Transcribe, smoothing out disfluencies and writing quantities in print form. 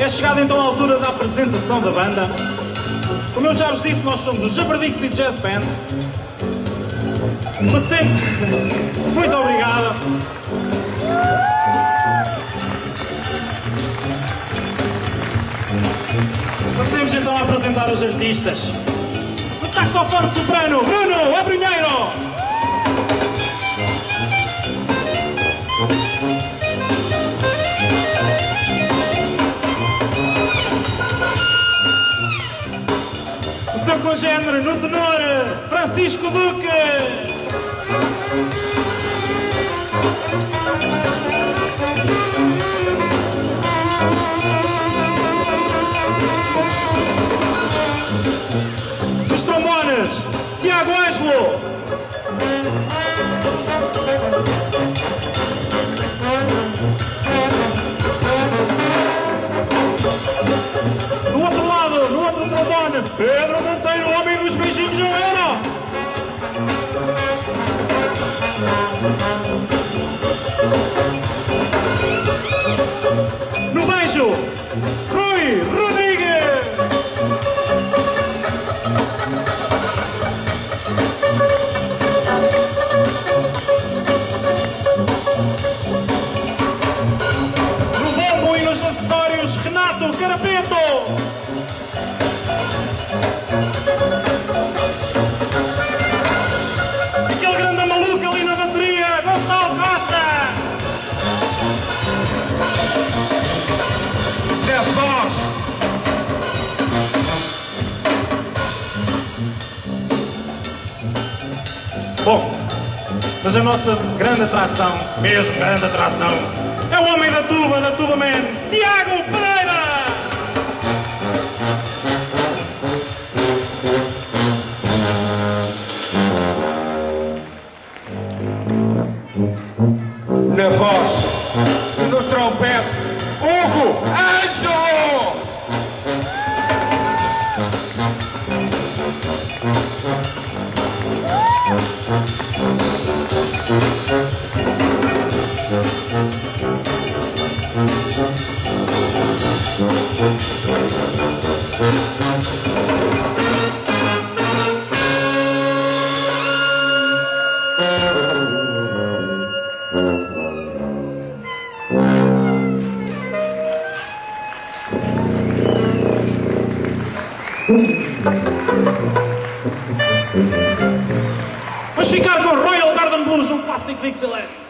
É chegada então a altura da apresentação da banda. Como eu já vos disse, nós somos o Japerdixie Jazz Band. Passemos... Muito obrigado. Passemos então a apresentar os artistas. O saxofone soprano, Bruno Abrunheiro. O seu congénere no tenor, Francisco Duque. Os trombones, Tiago Ângelo. Do outro lado, no outro trombone, Pedro Monteiro, o homem dos beijinhos no Euro. No baixo, Rui Rodrigues. No bombo e nos acessórios, Renato Carapeto. Aquele grande maluco ali na bateria, Gonçalo Costa. É a voz. Bom, mas a nossa grande atração, mesmo grande atração, é o homem da Tuba Man, Tiago Pereira. Na voz e no trompete, Hugo Ângelo! Vamos ficar com Royal Garden Blues, um clássico de Dixieland.